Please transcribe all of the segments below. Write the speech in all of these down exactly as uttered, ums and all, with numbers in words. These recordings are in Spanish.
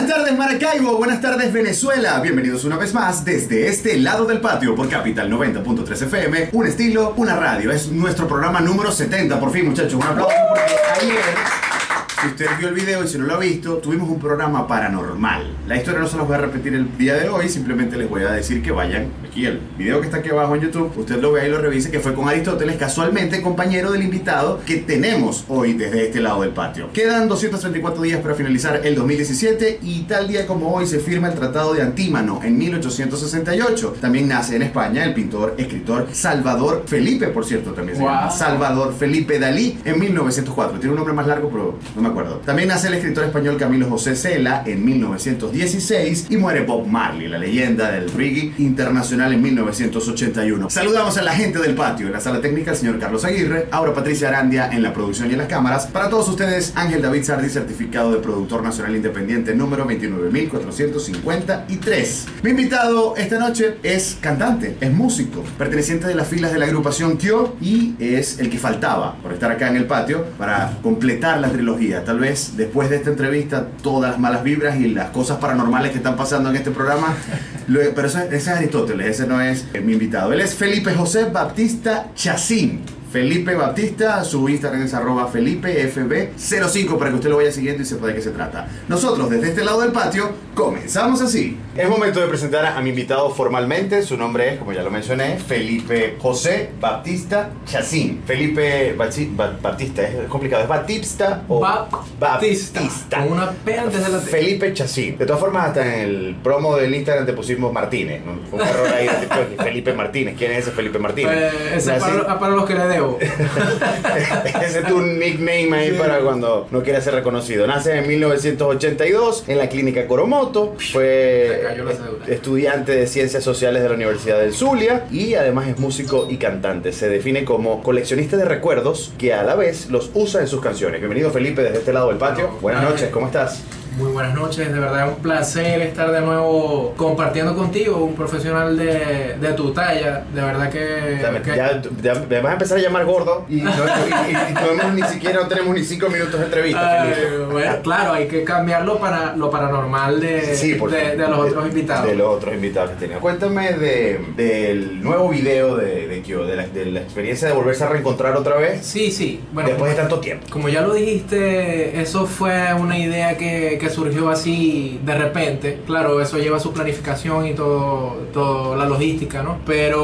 Buenas tardes Maracaibo, buenas tardes Venezuela. Bienvenidos una vez más desde este lado del patio por Capital noventa punto tres F M. Un estilo, una radio. Es nuestro programa número setenta, por fin, muchachos. Un aplauso porque ayer, si usted vio el video y si no lo ha visto, tuvimos un programa paranormal. La historia no se los voy a repetir el día de hoy, simplemente les voy a decir que vayan aquí el video que está aquí abajo en YouTube, usted lo vea y lo revise, que fue con Aristóteles, casualmente compañero del invitado que tenemos hoy desde este lado del patio. Quedan doscientos treinta y cuatro días para finalizar el dos mil diecisiete y tal día como hoy se firma el Tratado de Antímano en mil ochocientos sesenta y ocho. También nace en España el pintor, escritor Salvador Felipe, por cierto, también se wow. llama Salvador Felipe Dalí en mil novecientos cuatro. Tiene un nombre más largo, pero no me acuerdo. También nace el escritor español Camilo José Cela en mil novecientos dieciséis y muere Bob Marley, la leyenda del reggae internacional, en mil novecientos ochenta y uno. Saludamos a la gente del patio, en la sala técnica el señor Carlos Aguirre, Aura Patricia Arandia en la producción y en las cámaras. Para todos ustedes, Ángel David Sardi, certificado de productor nacional independiente número veintinueve mil cuatrocientos cincuenta y tres. Mi invitado esta noche es cantante, es músico, perteneciente de las filas de la agrupación Kyo y es el que faltaba por estar acá en el patio para completar la trilogía. Tal vez después de esta entrevista, todas las malas vibras y las cosas paranormales que están pasando en este programa, lo, pero eso, ese es Aristóteles, ese no es eh, mi invitado. Él es Felipe José Baptista Chacín. Felipe Baptista, su Instagram es arroba Felipe F B cero cinco para que usted lo vaya siguiendo y sepa de qué se trata. Nosotros desde este lado del patio comenzamos así. Es momento de presentar a mi invitado formalmente. Su nombre es, como ya lo mencioné, Felipe José Baptista Chacín. Felipe Bachi, ba, Baptista, es complicado, ¿es Baptista o Baptista? Baptista. Con una P antes de la T. Felipe Chacín. De todas formas, hasta en el promo del Instagram te pusimos Martínez, ¿no? Fue un error ahí de Felipe Martínez. ¿Quién es ese Felipe Martínez? Eh, ese es para, para los que le debo. Ese es tu nickname ahí, sí, para cuando no quieras ser reconocido. Nace en mil novecientos ochenta y dos en la clínica Coromoto. Fue estudiante de Ciencias Sociales de la Universidad del Zulia y además es músico y cantante. Se define como coleccionista de recuerdos que a la vez los usa en sus canciones. Bienvenido Felipe desde este lado del patio. Buenas noches, ¿cómo estás? Muy buenas noches, de verdad es un placer estar de nuevo compartiendo contigo, un profesional de, de tu talla, de verdad que... Ya, que... ya, ya me vas a empezar a llamar gordo y no, y, y, y no, ni siquiera no tenemos ni cinco minutos de entrevista. Ay, bueno, claro, hay que cambiarlo para lo paranormal de, sí, por de, de los de, otros invitados. De los otros invitados que tenía. Cuéntame de, del nuevo video de, de Kyo, de la, de la experiencia de volverse a reencontrar otra vez. Sí, sí. Bueno, después de tanto tiempo. Como ya lo dijiste, eso fue una idea que... que surgió así de repente. Claro, eso lleva su planificación y todo, todo la logística, ¿no?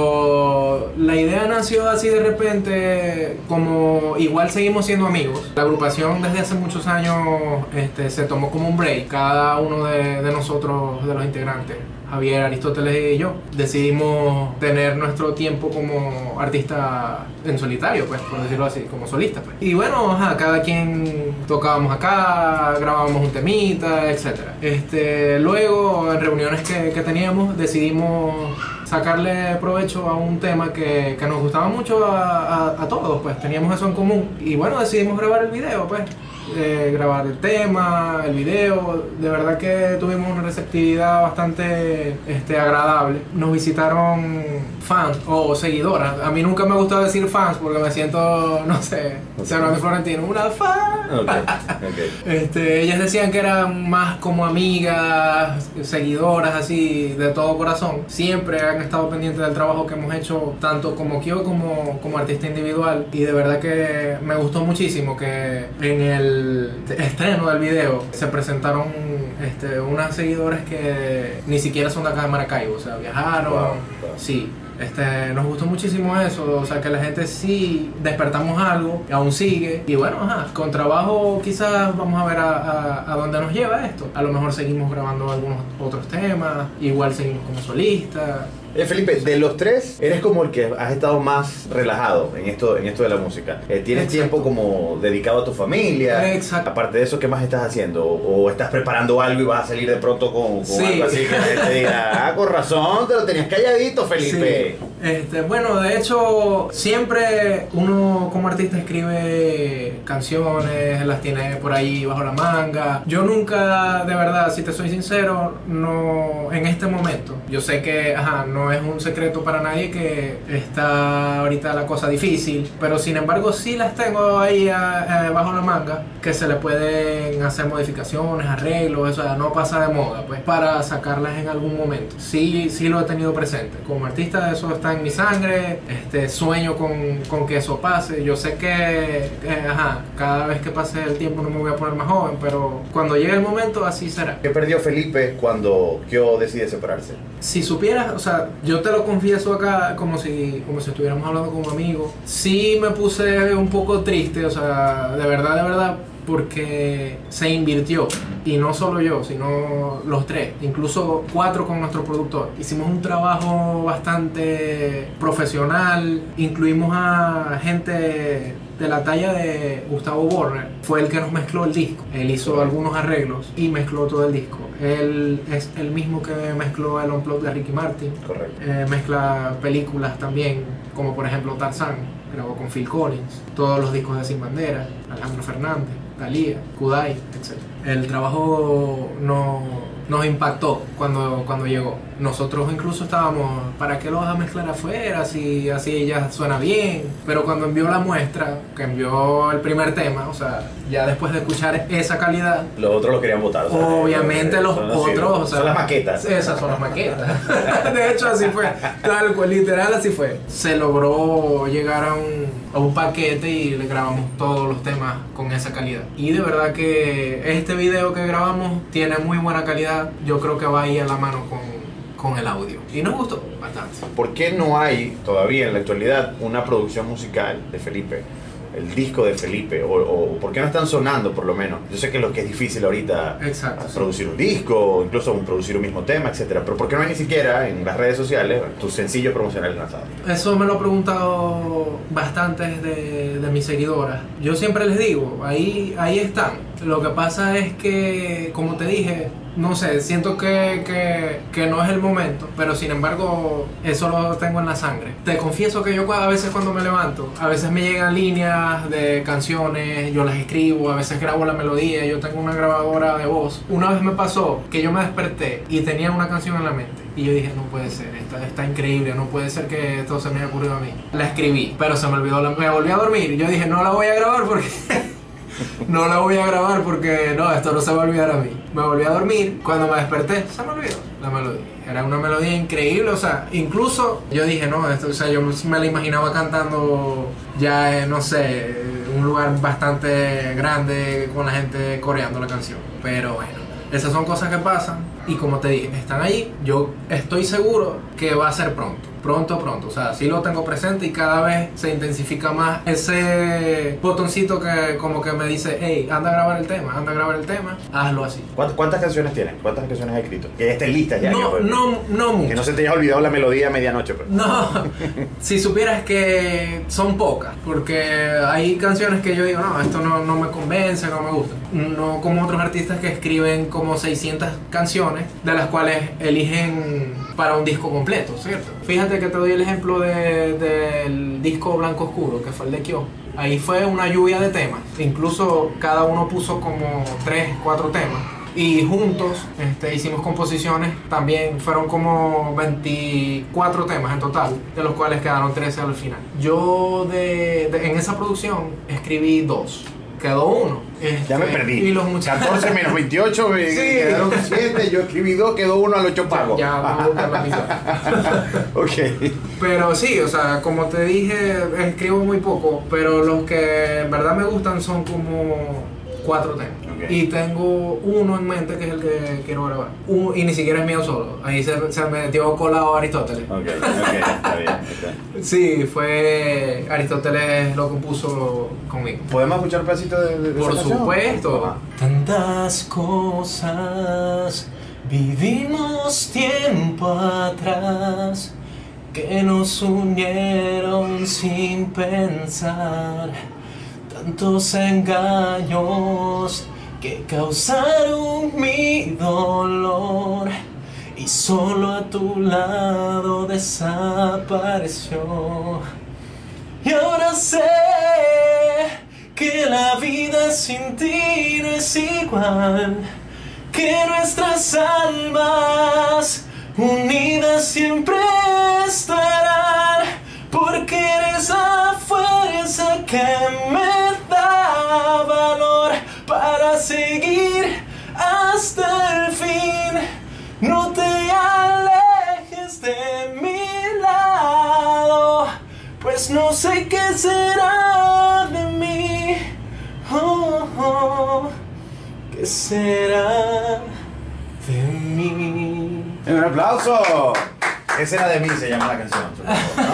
Pero la idea nació así de repente, como igual seguimos siendo amigos. La agrupación desde hace muchos años este, se tomó como un break. Cada uno de, de nosotros, de los integrantes, Javier, Aristóteles y yo, decidimos tener nuestro tiempo como artista en solitario, pues, por decirlo así, como solista, pues. Y bueno, ajá, cada quien tocábamos acá, grabábamos un temita, etcétera. Este, luego, en reuniones que, que teníamos, decidimos sacarle provecho a un tema que, que nos gustaba mucho a, a, a todos, pues, teníamos eso en común. Y bueno, decidimos grabar el video, pues. Eh, grabar el tema, el video, de verdad que tuvimos una receptividad bastante este, agradable. Nos visitaron fans o seguidoras. A mí nunca me gusta decir fans porque me siento, no sé, Serrano Florentino, una fan. Okay, okay. Este, ellas decían que eran más como amigas, seguidoras así de todo corazón. Siempre han estado pendientes del trabajo que hemos hecho, tanto como Kyo como, como artista individual. Y de verdad que me gustó muchísimo que en el estreno del video se presentaron este, unas seguidoras que ni siquiera son de acá de Maracaibo, o sea, viajaron, wow, wow. Sí. Este, nos gustó muchísimo eso, o sea que la gente sí despertamos algo, aún sigue y bueno, ajá, con trabajo quizás vamos a ver a, a, a dónde nos lleva esto. A lo mejor seguimos grabando algunos otros temas, igual seguimos como solista. Eh, Felipe, de los tres, eres como el que has estado más relajado en esto, en esto de la música. Eh, ¿Tienes Exacto. tiempo como dedicado a tu familia? Exacto. Aparte de eso, ¿qué más estás haciendo? ¿O estás preparando algo y vas a salir de pronto con, con sí. algo así que te diga, ah, con razón, te lo tenías calladito, Felipe? Sí. Este, bueno, de hecho, siempre uno como artista escribe canciones, las tiene por ahí bajo la manga. Yo nunca, de verdad, si te soy sincero, no, en este momento, yo sé que, ajá, no es un secreto para nadie que está ahorita la cosa difícil, pero sin embargo sí las tengo ahí a, a, bajo la manga, que se le pueden hacer modificaciones, arreglos, o sea, no pasa de moda, pues, para sacarlas en algún momento. Sí, sí lo he tenido presente. Como artista eso está en mi sangre, este, sueño con, con que eso pase. Yo sé que, eh, ajá, cada vez que pase el tiempo no me voy a poner más joven, pero cuando llegue el momento así será. ¿Qué perdió Felipe cuando Kyo decide separarse? Si supieras, o sea, yo te lo confieso acá como si, como si estuviéramos hablando como amigos, sí me puse un poco triste, o sea, de verdad, de verdad, porque se invirtió, y no solo yo, sino los tres, incluso cuatro con nuestro productor. Hicimos un trabajo bastante profesional, incluimos a gente de la talla de Gustavo Borner, fue el que nos mezcló el disco. Él hizo algunos arreglos y mezcló todo el disco. Él es el mismo que mezcló el Unplugged de Ricky Martin. Correcto. Eh, mezcla películas también, como por ejemplo Tarzán, grabó con Phil Collins, todos los discos de Sin Bandera, Alejandro Fernández, Thalía, Kudai, etcétera. El trabajo no, nos impactó cuando, cuando llegó. Nosotros incluso estábamos, ¿para qué lo vas a mezclar afuera? Si así ya suena bien. Pero cuando envió la muestra, que envió el primer tema, o sea, ya después de escuchar esa calidad, los otros lo querían votar. O sea, obviamente eh, los son otros, o sea, son las maquetas. Esas son las maquetas. De hecho, así fue. Tal cual, literal, así fue. Se logró llegar a un, a un paquete y le grabamos todos los temas con esa calidad. Y de verdad que este video que grabamos tiene muy buena calidad. Yo creo que va ahí a la mano con, con el audio. Y nos gustó bastante. ¿Por qué no hay todavía en la actualidad una producción musical de Felipe? El disco de Felipe, o, o por qué no están sonando por lo menos. Yo sé que lo que es difícil ahorita Exacto, producir un disco, incluso producir un mismo tema, etcétera. Pero ¿por qué no hay ni siquiera en las redes sociales tus sencillos promocionales lanzados? Eso me lo he preguntado bastantes de, de mis seguidoras. Yo siempre les digo, ahí, ahí están. Lo que pasa es que, como te dije, no sé, siento que, que, que no es el momento, pero sin embargo eso lo tengo en la sangre. Te confieso que yo a veces cuando me levanto, a veces me llegan líneas de canciones, yo las escribo, a veces grabo la melodía, yo tengo una grabadora de voz. Una vez me pasó que yo me desperté y tenía una canción en la mente y yo dije, no puede ser, está, está increíble, no puede ser que esto se me haya ocurrido a mí. La escribí, pero se me olvidó, la, me volví a dormir y yo dije, no la voy a grabar porque... no la voy a grabar porque no, esto no se va a olvidar a mí. Me volví a dormir, cuando me desperté se me olvidó la melodía. Era una melodía increíble, o sea, incluso yo dije, no, esto, o sea, yo me la imaginaba cantando ya en, no sé, un lugar bastante grande con la gente coreando la canción. Pero bueno, esas son cosas que pasan y como te dije, están ahí. Yo estoy seguro que va a ser pronto. Pronto, pronto, o sea, sí lo tengo presente y cada vez se intensifica más ese botoncito que como que me dice, hey, anda a grabar el tema, anda a grabar el tema, hazlo así. ¿Cuántas, cuántas canciones tienes? ¿Cuántas canciones has escrito? Que ya estén listas ya. No, que, no, no mucho. Que no se te haya olvidado la melodía a medianoche. Pues. No, si supieras que son pocas, porque hay canciones que yo digo, no, esto no, no me convence, no me gusta. No como otros artistas que escriben como seiscientas canciones, de las cuales eligen para un disco completo, ¿cierto? Fíjate que te doy el ejemplo de, del disco Blanco Oscuro, que fue el de Kyo. Ahí fue una lluvia de temas, incluso cada uno puso como tres, cuatro temas. Y juntos este, hicimos composiciones, también fueron como veinticuatro temas en total, de los cuales quedaron trece al final. Yo de, de, en esa producción escribí dos. Quedó uno. Este, ya me perdí. Y los muchachos. catorce menos veintiocho, me sí. Quedaron siete. Yo escribí dos, quedó uno al ocho pago. Ya, ya vamos a buscar la mitad. Ok. Pero sí, o sea, como te dije, escribo muy poco. Pero los que en verdad me gustan son como cuatro temas. Okay. Y tengo uno en mente que es el que quiero grabar. Uno, y ni siquiera es mío solo. Ahí se, se metió colado Aristóteles. Ok, ok, está bien. Okay. Sí, fue Aristóteles lo compuso conmigo. ¿Podemos escuchar un pedacito de, de, de Por esa canción? supuesto. Ah. Tantas cosas vivimos tiempo atrás que nos unieron sin pensar. Tantos engaños que causaron mi dolor y solo a tu lado desapareció. Y ahora sé que la vida sin ti no es igual, que nuestras almas unidas siempre estarán, porque eres la fuerza que me da valor para seguir hasta el fin. No te alejes de mi lado, pues no sé qué será de mí. Oh, oh, ¿qué será de mí? Un aplauso. ¿Qué será de mí? Se llama la canción, supongo, ¿no?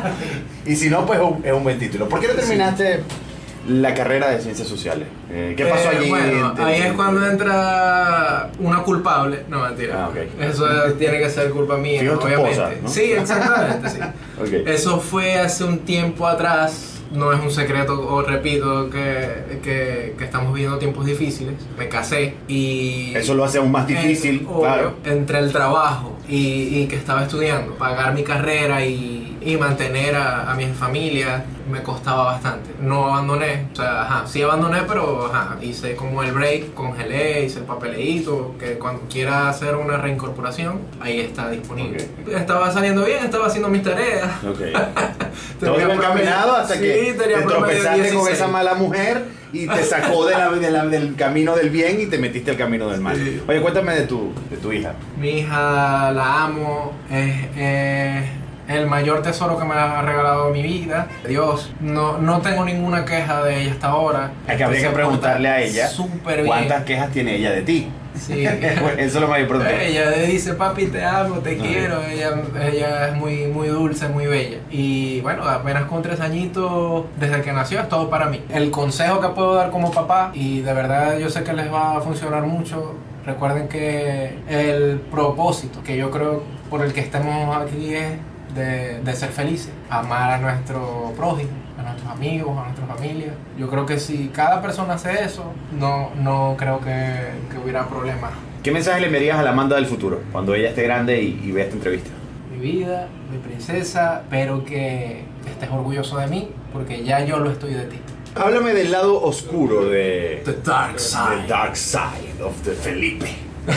Y si no, pues es un, es un buen título. ¿Por qué no terminaste la carrera de ciencias sociales? Eh, ¿Qué pasó Eh, allí? Bueno, Te- ahí te- es cuando entra una culpable. No, mentira. Ah, ok. Eso tiene que ser culpa mía, Fijo tu obviamente. esposa, ¿no? Sí, exactamente, sí. Ok. Eso fue hace un tiempo atrás. No es un secreto, o repito, que, que, que estamos viviendo tiempos difíciles. Me casé y... Eso lo hace aún más difícil, en- obvio, claro. Entre el trabajo y, y que estaba estudiando, pagar mi carrera y, y mantener a, a mi familia, me costaba bastante. No abandoné, o sea, ajá, sí abandoné, pero ajá, hice como el break, congelé, hice el papeleíto, que cuando quiera hacer una reincorporación, ahí está disponible. Estaba saliendo bien, estaba haciendo mis tareas. Ok. Tenía Todo iba promedio- encaminado hasta sí, que tenía te promedio tropezaste con dieciséis. esa mala mujer y te sacó de la- de la- del camino del bien y te metiste al camino del mal. Sí. Oye, cuéntame de tu, de tu hija. Mi hija la amo, es, es el mayor tesoro que me ha regalado mi vida. Dios, no, no tengo ninguna queja de ella hasta ahora. Es que habría Se que preguntarle a porta ella súper bien. cuántas quejas tiene ella de ti. Sí. Eso es lo más importante. Ella dice, papi, te amo, te Ok. quiero. Ella, ella es muy, muy dulce, muy bella. Y bueno, apenas con tres añitos, desde que nació, es todo para mí. El consejo que puedo dar como papá, y de verdad yo sé que les va a funcionar mucho, recuerden que el propósito que yo creo por el que estemos aquí es de, de ser felices, amar a nuestro prójimo, a nuestros amigos, a nuestra familia. Yo creo que si cada persona hace eso, no, no creo que, que hubiera problemas. ¿Qué mensaje le enviarías a la Amanda del futuro cuando ella esté grande y, y vea esta entrevista? Mi vida, mi princesa, espero que estés orgulloso de mí, porque ya yo lo estoy de ti. Háblame del lado oscuro de... The dark side. The dark side of the Felipe.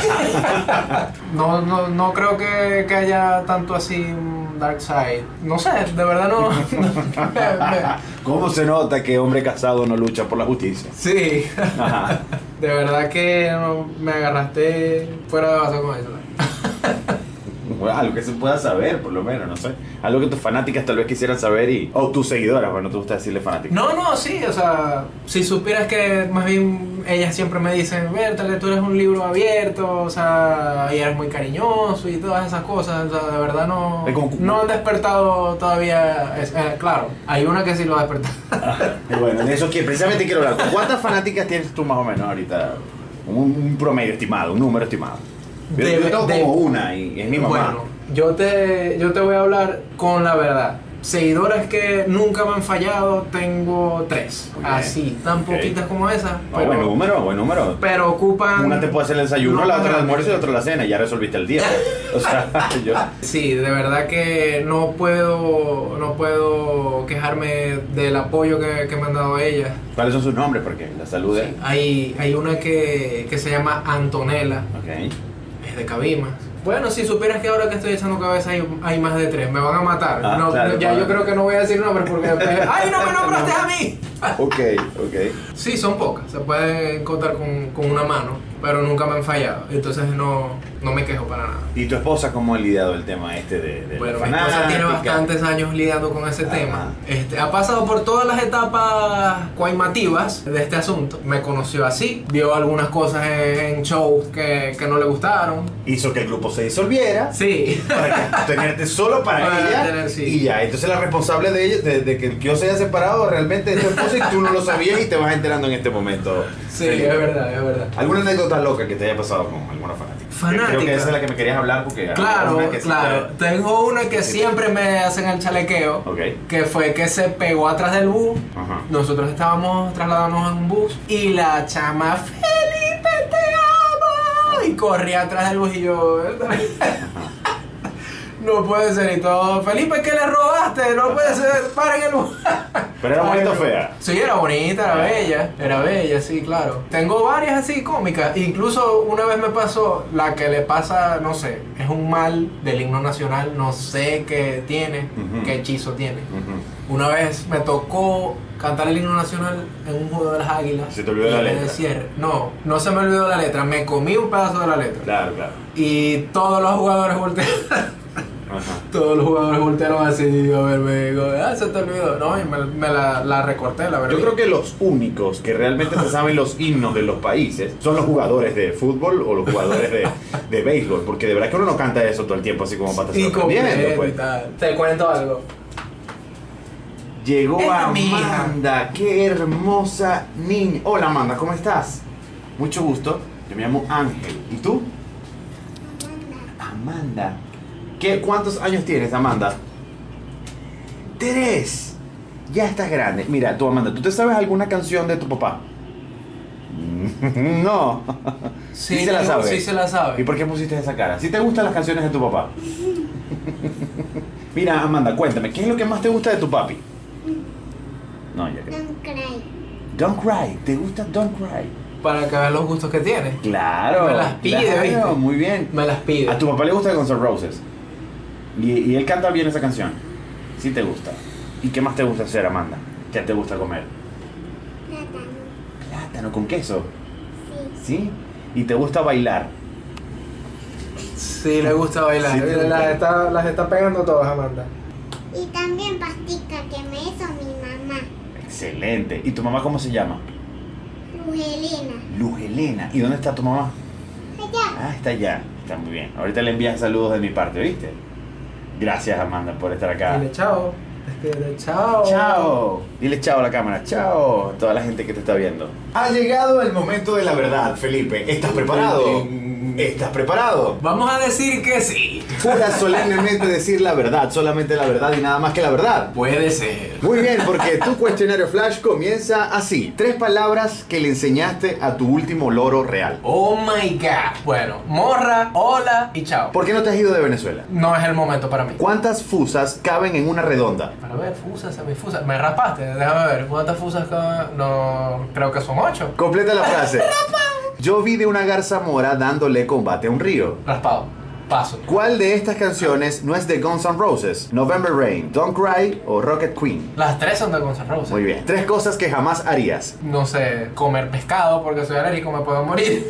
No, no, no creo que, que haya tanto así un dark side. No sé, de verdad no. Me- me- ¿Cómo se nota que hombre casado no lucha por la justicia? sí, Ajá. de verdad que no, me agarraste fuera de base con eso. Bueno, algo que se pueda saber, por lo menos, no sé. Algo que tus fanáticas tal vez quisieran saber y... O tus seguidoras, bueno, no te gusta decirle fanáticas. No, no, sí, o sea, si supieras que más bien ellas siempre me dicen, Berta, que tú eres un libro abierto, o sea, y eres muy cariñoso y todas esas cosas, o sea, de verdad no, Es como- no han despertado todavía, es- eh, claro, hay una que sí lo ha despertado. Y bueno, de eso que precisamente quiero hablar. ¿Cuántas fanáticas tienes tú más o menos ahorita? Un, un promedio estimado, un número estimado. Yo, De- yo tengo de- como una y es mi mamá. Bueno, yo te, yo te voy a hablar con la verdad. Seguidoras que nunca me han fallado, tengo tres. Muy bien. Así, tan Ok. poquitas como esas, No, pero, buen número, buen número. pero ocupan... Una te puede hacer el desayuno, no la más otra el grande. almuerzo y la otra la cena y ya resolviste el día. O sea, yo... Sí, de verdad que no puedo, no puedo quejarme del apoyo que, que me han dado ellas. ¿Cuáles son sus nombres? Porque la salud es... Hay, hay una que, que se llama Antonella, Ok. es de Cabimas. Bueno, si supieras que ahora que estoy echando cabeza hay, hay más de tres, me van a matar. Ah, No, claro, no, ya claro. yo creo que no voy a decir nombres porque después, ¡ay, no me nombraste a mí! Ok, ok. Sí, son pocas, se pueden contar con, con una mano, pero nunca me han fallado, entonces no, no me quejo para nada. ¿Y tu esposa cómo ha lidiado el tema este de, de Bueno, la mi esposa tiene fanática? bastantes años lidiando con ese Ajá. tema. Este, ha pasado por todas las etapas coimativas de este asunto. Me conoció así, vio algunas cosas en, en shows que, que no le gustaron. Hizo que el grupo se disolviera Sí. para que- tenerte solo para, Para ella tener, sí. y ya. Entonces la responsable de ella, de, de que el yo se haya separado realmente de tu esposa y tú no lo sabías y te vas enterando en este momento. Sí, es verdad, es verdad. ¿Alguna anécdota loca que te haya pasado con alguna fanática? Fanática. Creo que esa es la que me querías hablar porque... Claro, una que sí claro. te- Tengo una que Sí, siempre me hacen el chalequeo. Ok. Que fue que se pegó atrás del bus. Ajá. Nosotros estábamos trasladándonos en un bus y la chama, Felipe, te amo. Y corrí atrás del bus y yo... No puede ser y todo. Felipe, ¿qué le robaste? No puede ser, paren el bus. ¿Pero era bonita o fea? Sí, era bonita, era bella. Era bella, sí, claro. Tengo varias así cómicas. Incluso una vez me pasó la que le pasa, no sé, es un mal del himno nacional. No sé qué tiene, uh-huh. qué hechizo tiene. Uh-huh. Una vez me tocó cantar el himno nacional en un juego de las Águilas. ¿Se te olvidó la letra? Cierre. No, no se me olvidó la letra. Me comí un pedazo de la letra. Claro, claro. Y todos los jugadores voltearon. Ajá. Todos los jugadores voltearon así a verme y digo, ah, se te olvidó. No, y me, me la, la recorté, la verdad. Yo creo que los únicos que realmente se saben los himnos de los países son los jugadores de fútbol o los jugadores de, de béisbol, porque de verdad que uno no canta eso todo el tiempo así como para estar aprendiendo, pues. Te cuento algo. Llegó Esta Amanda, qué hermosa niña. Hola Amanda, ¿cómo estás? Mucho gusto, yo me llamo Ángel. ¿Y tú? Amanda. Amanda. ¿Qué, ¿Cuántos años tienes, Amanda? Tres. Ya estás grande. Mira, tú, Amanda, ¿tú te sabes alguna canción de tu papá? No. Sí, sí se la sabe. Sí se la sabe. ¿Y por qué pusiste esa cara? ¿Sí te gustan las canciones de tu papá? Mira, Amanda, cuéntame, ¿qué es lo que más te gusta de tu papi? No, ya que... Don't cry. Don't Cry. ¿Te gusta Don't Cry? Para que veas los gustos que tiene. Claro. Me las pide, claro, ¿viste? Muy bien. Me las pide. A tu papá le gusta Guns N' Roses. Y, y él canta bien esa canción. Sí te gusta. ¿Y qué más te gusta hacer, Amanda? ¿Qué te gusta comer? Plátano. Plátano con queso. Sí. ¿Sí? ¿Y te gusta bailar? Sí, le gusta bailar. Sí, las, gusta. está, las está pegando todas, Amanda. Y también pastica que me hizo mi mamá. Excelente. ¿Y tu mamá cómo se llama? Lugelina. Luz Helena. ¿Y dónde está tu mamá? Allá. Ah, está allá. Está muy bien. Ahorita le envías saludos de mi parte, ¿viste? Gracias, Amanda, por estar acá. Dile chao. Dile chao. Chao. Dile chao a la cámara. Chao a toda la gente que te está viendo. Ha llegado el momento de la verdad, Felipe. ¿Estás preparado? ¿Estás preparado? Vamos a decir que sí. Jura solemnemente decir la verdad, solamente la verdad y nada más que la verdad. Puede ser. Muy bien, porque tu cuestionario flash comienza así. Tres palabras que le enseñaste a tu último loro real. Oh my god. Bueno, morra, hola y chao. ¿Por qué no te has ido de Venezuela? No es el momento para mí. ¿Cuántas fusas caben en una redonda? Para ver, fusas, semifusas. Me raspaste, déjame ver. ¿Cuántas fusas caben? No, creo que son ocho. Completa la frase. Yo vi de una garza mora dándole combate a un río. Raspado. Paso. ¿Cuál de estas canciones no es de Guns N' Roses? November Rain, Don't Cry o Rocket Queen. Las tres son de Guns N' Roses. Muy bien. Tres cosas que jamás harías. No sé, comer pescado porque soy alérgico, me puedo morir.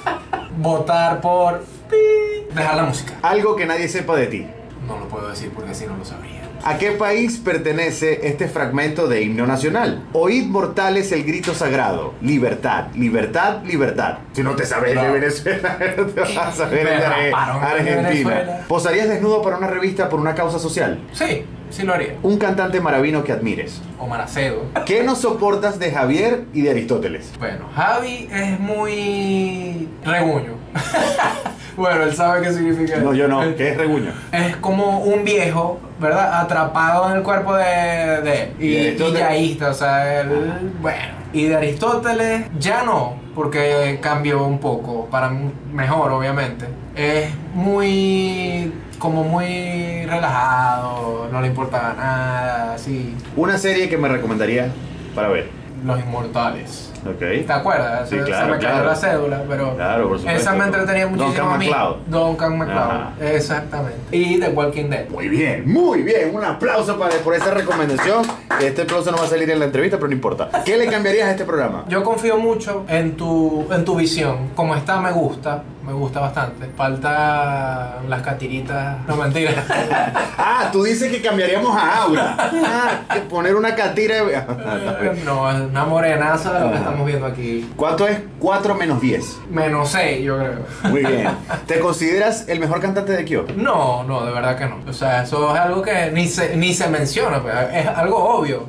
Votar por... Dejar la música. Algo que nadie sepa de ti. No lo puedo decir porque si no lo sabría. ¿A qué país pertenece este fragmento de himno nacional? Oíd mortales el grito sagrado. Libertad, libertad, libertad. Si no te sabes No. de Venezuela, no te vas a saber Me de raparon de Argentina. Venezuela. ¿Posarías desnudo para una revista por una causa social? Sí, sí lo haría. Un cantante maravino que admires. Omar Acedo. ¿Qué no soportas de Javier y de Aristóteles? Bueno, Javi es muy... reguño. Bueno, él sabe qué significa No, eso. yo no. ¿Qué es reguño? Es como un viejo, ¿verdad? Atrapado en el cuerpo de, de él. ¿Y Y, y Aristóteles? yaísta, o sea, él, bueno. Y de Aristóteles ya no, porque cambió un poco, para mejor, obviamente. Es muy, como muy relajado, no le importaba nada, así. Una serie que me recomendaría para ver. Los Inmortales. Ok. ¿Te acuerdas? Sí, Se- claro, Se me cayó claro. la cédula, pero Claro, por supuesto. esa me entretenía muchísimo Duncan a mí. MacLeod. Duncan MacLeod. Ajá. Exactamente. Y The Walking Dead. Muy bien, muy bien. Un aplauso para, por esa recomendación. Este aplauso no va a salir en la entrevista, pero no importa. ¿Qué le cambiarías a este programa? Yo confío mucho en tu, en tu visión. Como está, me gusta. Me gusta bastante. Falta las catiritas. No, mentira. Ah, tú dices que cambiaríamos a Aura. Ah, que poner una catira. No, es una morenaza de lo que Ajá. estamos viendo aquí. ¿Cuánto es cuatro menos diez? Menos seis, yo creo. Muy bien. ¿Te consideras el mejor cantante de Kyo? No, no, de verdad que no. O sea, eso es algo que ni se, ni se menciona. Pues. Es algo obvio.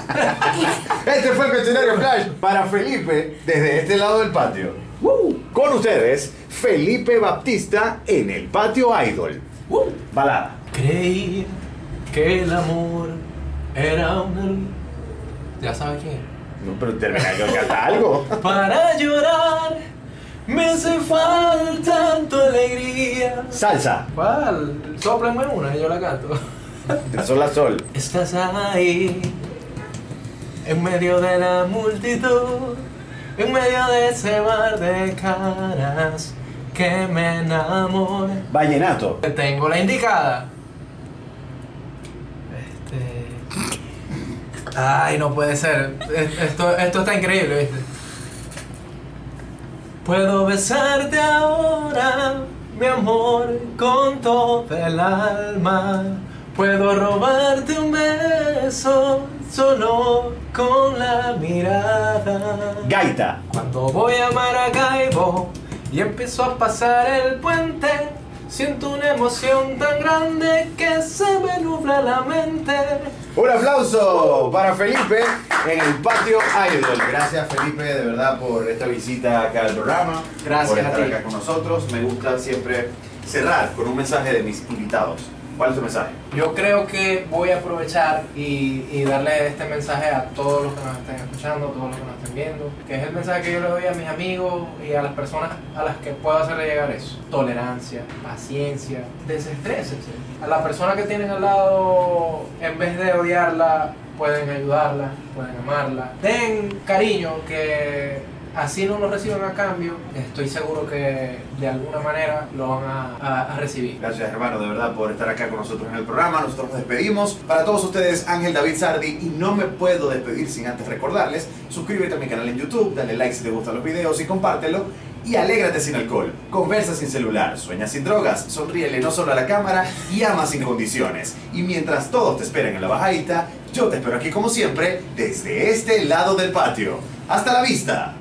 Este fue el cuestionario Flash para Felipe desde este lado del patio. Con ustedes, Felipe Baptista en el Patio Idol. Uh. Balada. Creí que el amor era una luz. Ya sabes quién es. No, pero termina que canta algo. Para llorar me hace falta Salsa. ¿Cuál? Sóplenme una y yo la canto. De sol a sol. Estás ahí, en medio de la multitud, en medio de ese mar de caras que me enamora. Vallenato. Tengo la indicada. Este... Ay, no puede ser. Esto, esto está increíble, ¿viste? Puedo besarte ahora, mi amor, con todo el alma. Puedo robarte un beso solo con la mirada. Gaita. Cuando voy a Maracaibo y empiezo a pasar el puente, siento una emoción tan grande que se me nubla la mente. Un aplauso para Felipe en el Patio Idol. Gracias, Felipe, de verdad, por esta visita acá al programa. Gracias por a estar ti. acá con nosotros. Me gusta siempre cerrar con un mensaje de mis invitados. ¿Cuál es tu mensaje? Yo creo que voy a aprovechar y, y darle este mensaje a todos los que nos estén escuchando, a todos los que nos estén viendo, que es el mensaje que yo le doy a mis amigos y a las personas a las que puedo hacerle llegar eso. Tolerancia, paciencia, desestrésense. A la persona que tienen al lado, en vez de odiarla, pueden ayudarla, pueden amarla. Den cariño, que así no lo reciban a cambio, estoy seguro que de alguna manera lo van a, a, a recibir. Gracias, hermano, de verdad, por estar acá con nosotros en el programa. Nosotros nos despedimos. Para todos ustedes, Ángel David Sardi, y no me puedo despedir sin antes recordarles, suscríbete a mi canal en YouTube, dale like si te gustan los videos y compártelo. Y alégrate sin alcohol, conversa sin celular, sueña sin drogas, sonríele no solo a la cámara y ama sin condiciones. Y mientras todos te esperen en la bajadita, yo te espero aquí como siempre, desde este lado del patio. ¡Hasta la vista!